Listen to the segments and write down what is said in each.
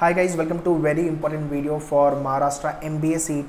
Hi guys, welcome to very important video for Maharashtra MBA CET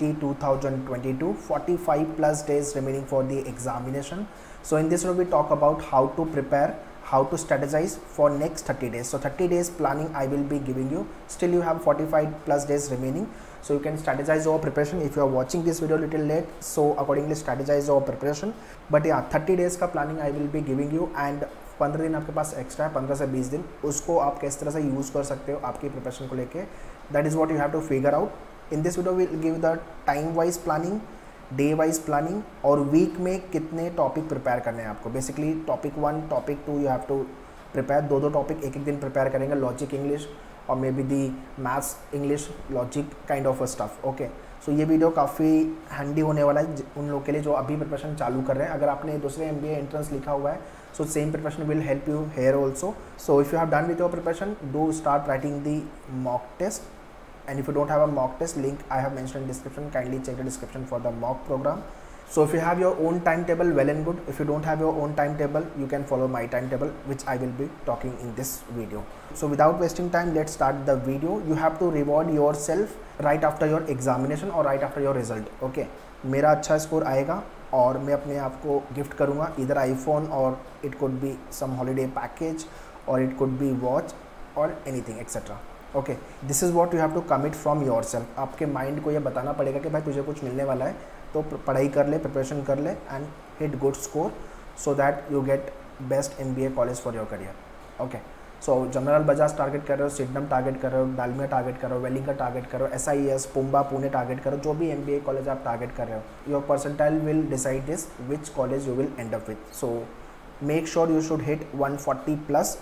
2022. 45 plus days remaining for the examination. So in this video we talk about how to prepare, how to strategize for next 30 days. So 30 days planning I will be giving you. Still you have 45 plus days remaining. So you can strategize your preparation. If you are watching this video little late, so accordingly strategize your preparation. But yeah, 30 days का planning I will be giving you and 15 दिन आपके पास extra है, 15 से 20 दिन, उसको आप किस तरह से यूज़ कर सकते हो आपकी प्रिपरेशन को लेके. That is what you have to figure out. In this video will give the time wise planning, day wise planning और वीक में कितने टॉपिक प्रिपेयर करने हैं आपको. Basically topic 1, topic 2 you have to prepare. दो topic एक दिन prepare करेंगे, लॉजिक इंग्लिश और may be the maths English logic kind of stuff. Okay, so ये वीडियो काफ़ी हैंडी होने वाला है उन लोगों के लिए जो अभी प्रिपरेशन चालू कर रहे हैं. अगर आपने दूसरे MBA एंट्रेंस लिखा हुआ है, so same preparation will help you here also. So if you have done with your preparation, do start writing the mock test, and if you don't have a mock test link I have mentioned in description, kindly check the description for the mock program. So if you have your own timetable, well and good. If you don't have your own timetable, you can follow my timetable which I will be talking in this video. So without wasting time, let's start the video. You have to reward yourself right after your examination or right after your result. Okay, मेरा अच्छा score आएगा और मैं अपने आप को gift करूँगा इधर आईफोन, और it could be some holiday package, और इट कुड बी वॉच और anything etcetera. Okay, this is what you have to commit from your self. आपके माइंड को ये बताना पड़ेगा कि भाई तुझे कुछ मिलने वाला है, तो पढ़ाई कर ले, प्रिपरेशन कर ले and hit good score so that you get best MBA college for your career. Okay, so general Bajaj target कर रहे हो, सिडनम टारगेट कर रहे हो, डालमिया टारगेट कर रहे हो, वेलिंगटन टारगेट कर रहे हो, SIES, पुंबा, पुणे टारगेट करो, जो भी MBA कॉलेज आप टारगेट कर रहे हो, your percentile will decide this which college you will end up with. So make sure you should hit 140 plus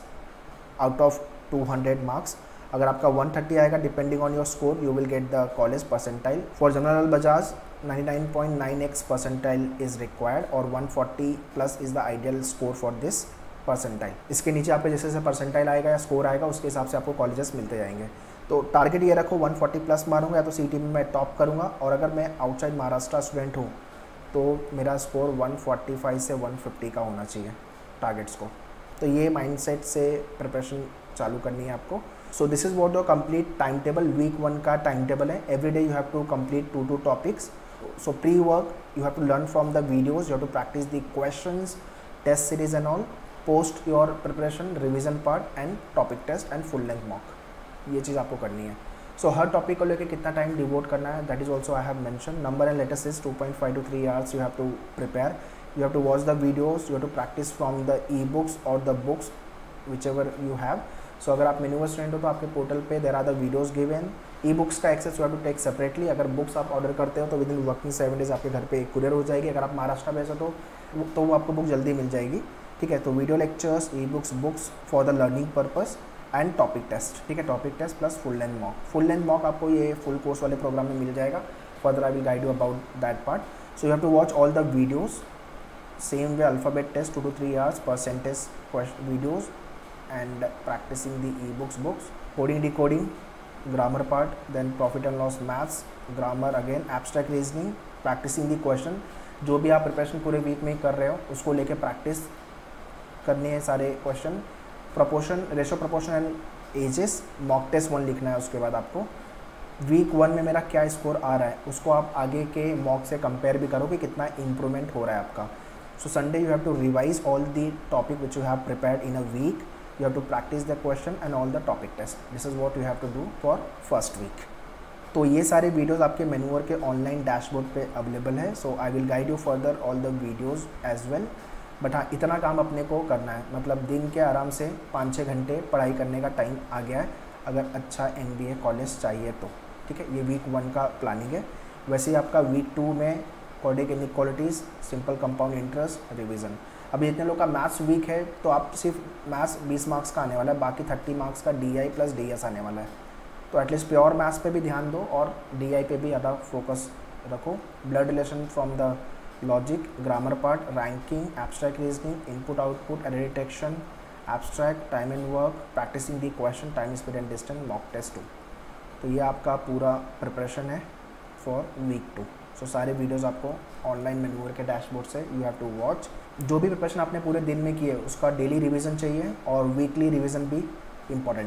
out of 200 marks. अगर आपका 130 आएगा depending on your score, you will get the college percentile. For general Bajaj 99.9x percentile is required और 140 plus is the ideal score for this percentile. इसके नीचे आपके जैसे जैसे percentile आएगा या स्कोर आएगा उसके हिसाब से आपको कॉलेजेस मिलते जाएंगे. तो टारगेट ये रखो 140 प्लस मारूंगा या तो CET में मैं टॉप करूंगा, और अगर मैं आउटसाइड महाराष्ट्र स्टूडेंट हूँ तो मेरा स्कोर 145 से 150 का होना चाहिए टारगेट्स को. तो ये माइंडसेट से प्रिपरेशन चालू करनी है आपको. So this is what your complete time table. Week 1 का टाइम टेबल है. Every day you have to complete 2 topics. So pre work you have to learn from the videos, you have to practice the questions, test series and all. Post your preparation, revision part and topic test and full length mock. ये चीज़ आपको करनी है. सो हर topic को लेकर कितना time devote करना है, that is also I have mention. Number and latest is 2.5 to 3 hours you have to prepare. You have to watch the videos, you have to practice from the e-books or the books whichever you have. So अगर आप minimum student हो तो आपके portal पे there are the videos given. E books का access you have to take separately. अगर books आप order करते हो तो विद इन वर्किंग 7 days आपके घर पे कुरियर हो जाएगी. अगर आप महाराष्ट्र में हो तो वो आपको बुक जल्दी मिल जाएगी. ठीक है, तो video lectures, e books for the learning purpose and topic test. ठीक है, topic test plus full length mock. Full length mock आपको ये फुल कोर्स वाले प्रोग्राम में मिल जाएगा. Further I will guide you about that part. So you have to watch all the videos. Same way alphabet test 2 to 3 hours, percentage videos and practicing the e-books, coding, decoding, grammar part, then profit and loss, maths, grammar again, abstract reasoning, practicing the question. जो भी आप preparation पूरे week में कर रहे हो उसको लेके प्रैक्टिस करनी है सारे question. Proportion, ratio, proportion and ages, mock test 1 लिखना है. उसके बाद आपको वीक 1 में मेरा क्या स्कोर आ रहा है उसको आप आगे के मॉक से कंपेयर भी करो कि कितना इम्प्रूवमेंट हो रहा है आपका. So Sunday you have to revise all the topic which you have prepared in a week. You have to practice the question and all the topic test. This is what you have to do for first week. तो ये सारे videos आपके मेन्यूअर के online dashboard पे available है. So I will guide you further all the videos as well. But हाँ, इतना काम अपने को करना है, मतलब दिन के आराम से 5-6 घंटे पढ़ाई करने का टाइम आ गया है अगर अच्छा MBA कॉलेज चाहिए तो. ठीक है, ये वीक 1 का प्लानिंग है. वैसे ही आपका वीक 2 में coding inequalities, simple compound interest, revision. अभी इतने लोग का मैथ्स वीक है तो आप सिर्फ मैथ्स 20 मार्क्स का आने वाला है, बाकी 30 मार्क्स का DI प्लस DS आने वाला है. तो एटलीस्ट प्योर मैथ्स पे भी ध्यान दो और DI पे भी ज़्यादा फोकस रखो. Blood relation from the logic, grammar part, ranking, abstract reasoning, input output, error detection, abstract, time and work, practicing the question, time speed and distance, mock test 2. तो ये आपका पूरा प्रिपरेशन है फॉर वीक 2. सो सारे videos आपको online मेन्यूअर के dashboard से you have to watch. जो भी प्रिपरेशन आपने पूरे दिन में की है उसका डेली रिवीजन चाहिए और वीकली रिवीजन भी इम्पॉर्टेंट है.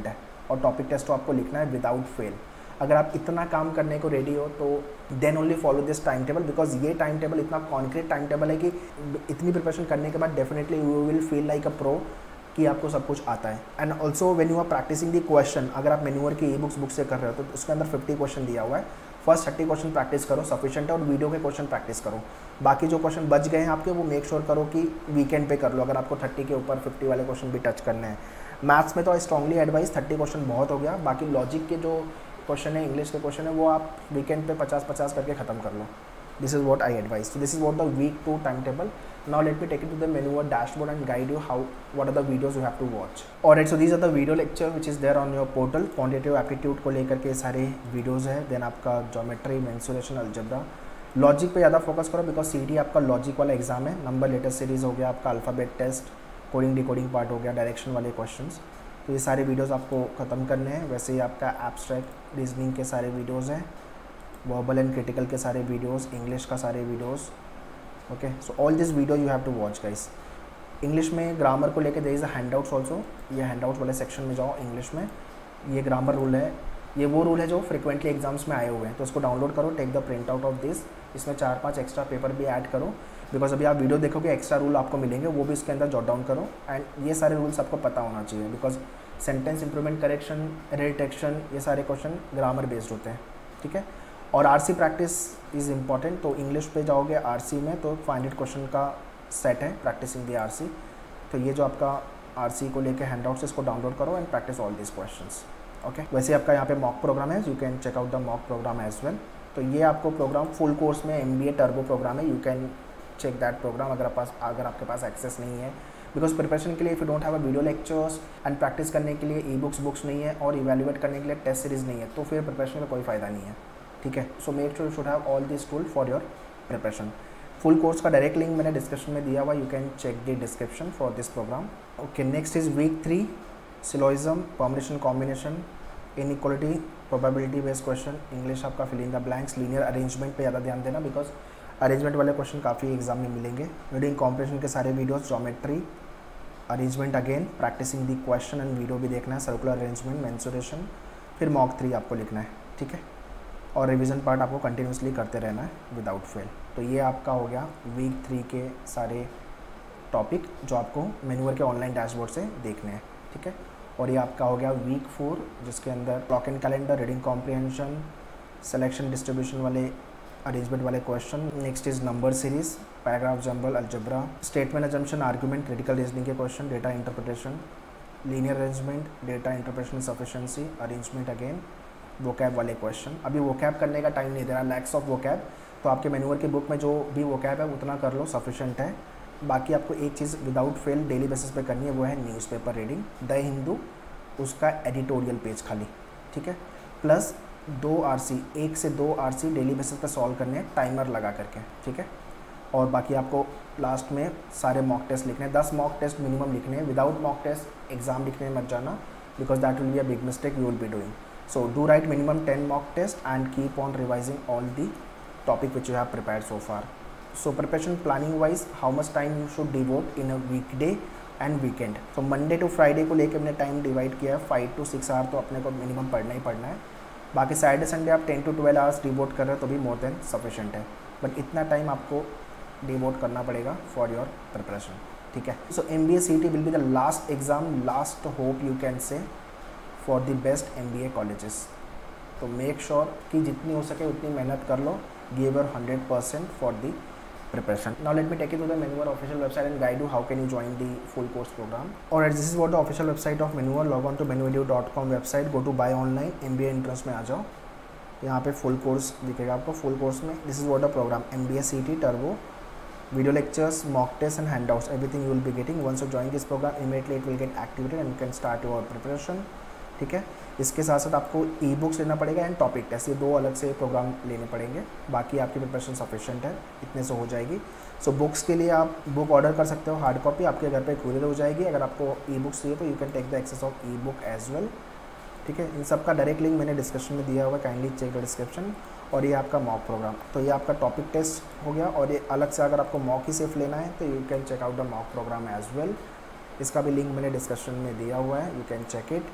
और टॉपिक टेस्ट तो आपको लिखना है विदाउट फेल। अगर आप इतना काम करने को रेडी हो तो then only follow this time table, because ये टाइम टेबल इतना कॉन्क्रीट टाइम टेबल है कि इतनी प्रिपरेशन करने के बाद definitely you will feel like a pro कि आपको सब कुछ आता है। And also when you are practicing the question, अगर आप मैन्यूअर की ई बुक से कर रहे हो तो उसके अंदर 50 क्वेश्चन दिया हुआ है। फर्स्ट 30 क्वेश्चन प्रैक्टिस करो, सफिशिएंट है, और वीडियो के क्वेश्चन प्रैक्टिस करो। बाकी जो क्वेश्चन बच गए हैं आपके वो मेक श्योर करो कि वीकेंड पे कर लो, अगर आपको 30 के ऊपर 50 वाले क्वेश्चन भी टच करने हैं। मैथ्स में तो स्ट्रांगली एडवाइस 30 क्वेश्चन बहुत हो गया, बाकी लॉजिक के जो क्वेश्चन है, इंग्लिश के क्वेश्चन है, वो आप वीकेंड पे 50-50 करके ख़त्म कर लो। This is what I advice. So this is what the week 2 timetable. Now let me take you to the Menuvr dashboard and guide you what are the videos you have to watch. Alright, so these are the video lecture which is there on your portal. Quantitative aptitude को लेकर के सारे videos है। Then आपका geometry, mensuration, algebra, logic पे ज़्यादा focus करो because CET आपका लॉजिक वाला एग्जाम है। नंबर लेटेस्ट सीरीज़ हो गया, आपका alphabet test, coding decoding part हो गया, डायरेक्शन वाले क्वेश्चंस। तो ये सारे वीडियोस आपको ख़त्म करने हैं। वैसे ही आपका एब्स्ट्रैक्ट रीजनिंग के सारे वीडियोस हैं, वर्बल एंड क्रिटिकल के सारे वीडियोस, इंग्लिश का सारे videos. Okay, so all this video you have to watch guys. English में ग्रामर को लेकर there is a handouts also. ये हैंडआउट वाले सेक्शन में जाओ इंग्लिश में, ये ग्रामर रूल है, ये वो रूल है जो फ्रिक्वेंटली एग्जाम्स में आए हुए हैं, तो उसको डाउनलोड करो, take the print out of this. इसमें 4-5 एक्स्ट्रा पेपर भी ऐड करो बिकॉज अभी आप वीडियो देखोगे एक्स्ट्रा रूल आपको मिलेंगे, वो भी इसके अंदर जॉट डाउन करो। एंड ये सारे रूल्स आपको पता होना चाहिए बिकॉज सेंटेंस इंप्रूवमेंट, करेक्शन, रिटेक्शन, ये सारे क्वेश्चन ग्रामर बेस्ड होते हैं। ठीक है, और आरसी प्रैक्टिस इज़ इम्पॉर्टेंट। तो इंग्लिश पे जाओगे आरसी में तो 500 क्वेश्चन का सेट है, प्रैक्टिसिंग द आरसी। तो ये जो आपका आरसी को लेके हैंडआउट्स, इसको डाउनलोड करो and practice all this questions. Okay, वैसे आपका यहाँ पे मॉक प्रोग्राम है, you can check out the mock program as well. तो ये आपको प्रोग्राम फुल कोर्स में MBA टर्बो प्रोग्राम है, you can check that program अगर आपके पास एक्सेस नहीं है। बिकॉज प्रिपरेशन के लिए if you don't have a video lectures and practice करने के लिए ई बुक्स नहीं है और इवेल्युएट करने के लिए टेस्ट सीरीज़ नहीं है, तो फिर प्रिपरेशन का कोई फ़ायदा नहीं है। ठीक है, so make sure you should have all this tool for your preparation. Full course का डायरेक्ट लिंक मैंने डिस्क्रिप्शन में दिया हुआ, you can check the description for this program. Okay, next is week 3 syllogism, permutation, combination, inequality, probability based question. English आपका fill in the blanks, linear arrangement पे ज़्यादा ध्यान देना बिकॉज अरेंजमेंट वाले क्वेश्चन काफ़ी एग्जाम में मिलेंगे। रीडिंग कॉम्प्रिहेंशन के सारे videos, geometry, arrangement again, practising the question and video भी देखना है, सर्कुलर अरेंजमेंट, मेंसुरेशन, फिर मॉक 3 आपको लिखना है। ठीक है, और रिवीजन पार्ट आपको कंटिन्यूसली करते रहना है विदाउट फेल। तो ये आपका हो गया वीक 3 के सारे टॉपिक जो आपको मैन्यूअर के ऑनलाइन डैशबोर्ड से देखने हैं। ठीक है, और ये आपका हो गया वीक 4 जिसके अंदर clock and calendar, reading comprehension, selection distribution वाले, अरेंजमेंट वाले question. Next is number series, paragraph jumble, algebra, statement assumption, argument, critical reasoning के question, data interpretation, linear arrangement, data interpretation, sufficiency, arrangement again, vocab वाले question. अभी vocab करने का time नहीं दे रहा, lakhs of vocab, तो आपके मैन्यूअर की बुक में जो भी वोकैब है उतना कर लो, सफिशिएंट है। बाकी आपको एक चीज़ विदाउट फेल डेली बेसिस पे करनी है, वो है न्यूज़पेपर रीडिंग, द हिंदू, उसका एडिटोरियल पेज खाली। ठीक है, प्लस 2 RC, 1 से 2 RC डेली बेसिस पे सॉल्व करने हैं टाइमर लगा करके। ठीक है, और बाकी आपको लास्ट में सारे मॉक टेस्ट लिखने हैं, 10 मॉक टेस्ट मिनिमम लिखने हैं। विदाउट मॉक टेस्ट एग्जाम लिखने मत जाना because that will be a big mistake you will be doing. So do write minimum 10 mock tests and keep on revising all the topic which you have prepared so far. So preparation planning wise, how much time you should devote in a weekday and weekend. So Monday to Friday को लेकर मैंने time divide किया है, 5 to 6 our तो अपने को minimum पढ़ना ही पढ़ना है। बाकी सैटरडे संडे आप 10 to 12 आवर्स डिवोट कर रहे हो तो भी मोर देन सफिशेंट है, बट इतना टाइम आपको डिवोट करना पड़ेगा फॉर योर प्रिपरेशन। ठीक है, so MBA CET will be the last exam, last hope you can say for the best MBA colleges. तो मेक श्योर कि जितनी हो सके उतनी मेहनत कर लो, give your 100% for the preparation. Now let me take you to the Menuvr official website and guide you how can you join the full course program. Alright, this is what the official website of Menuvr. Log on to menuedu.com website, go to buy online, MBA entrance में आ जाओ, यहाँ पे full course दिखेगा आपको। full course में this is what the program, MBA CET Turbo, video lectures, mock tests and handouts, everything you will be getting. Once you join this program, immediately it will get activated and you can start your preparation. ठीक है, इसके साथ साथ आपको e books लेना पड़ेगा and topic test, ये 2 अलग से प्रोग्राम लेने पड़ेंगे। बाकी आपकी प्रिपरेशन सफिशिएंट है, इतने से हो जाएगी। सो बुक्स के लिए आप बुक ऑर्डर कर सकते हो, हार्ड कॉपी आपके घर पे कुरियर हो जाएगी। अगर आपको ई बुक्स चाहिए तो you can take the access of e book as well. ठीक है, इन सब का डायरेक्ट लिंक मैंने डिस्क्रिप्शन में दिया हुआ है, काइंडली चेक द डिस्क्रिप्शन। और ये आपका मॉक प्रोग्राम, तो ये आपका टॉपिक टेस्ट हो गया। और ये अलग से अगर आपको मॉक ही सिर्फ लेना है तो you can check out the mock program as well. इसका भी लिंक मैंने डिस्क्रिप्शन में दिया हुआ है, यू कैन चेक इट।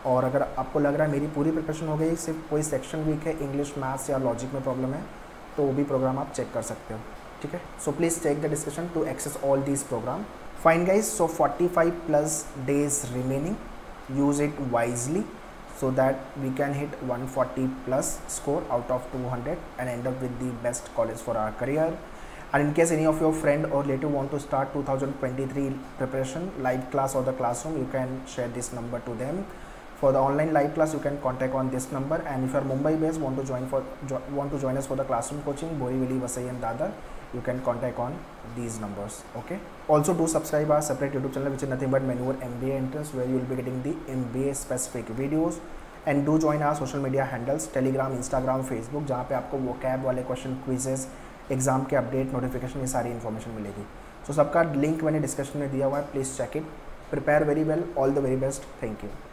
और अगर आपको लग रहा है मेरी पूरी प्रिपरेशन हो गई, सिर्फ कोई सेक्शन वीक है, इंग्लिश, मैथ्स या लॉजिक में प्रॉब्लम है, तो वो भी प्रोग्राम आप चेक कर सकते हो, ठीक है। So please check the discussion to access all these program. Fine guys, so 45 plus days remaining, use it wisely so that we can hit 140 plus score out of 200 and end up with the best college for our career. And in case any of your friend or relative want to start 2023 preparation live class or the classroom, you can share this number to them. For the online live class, you can contact on this number. And if you are Mumbai based, want to join us for the classroom coaching, Borivali, Vasai and Dadar, you can contact on these numbers. Okay. Also do subscribe our separate YouTube channel, which is nothing but Manure MBA Entrance, where you will be getting the MBA specific videos. And do join our social media handles, Telegram, Instagram, Facebook, जहाँ पे आपको vocab वाले question, quizzes, exam के update, notification, ये सारी information मिलेगी। सो सबका link मैंने डिस्क्रिप्शन में दिया हुआ है, please check it. Prepare very well, all the very best, thank you.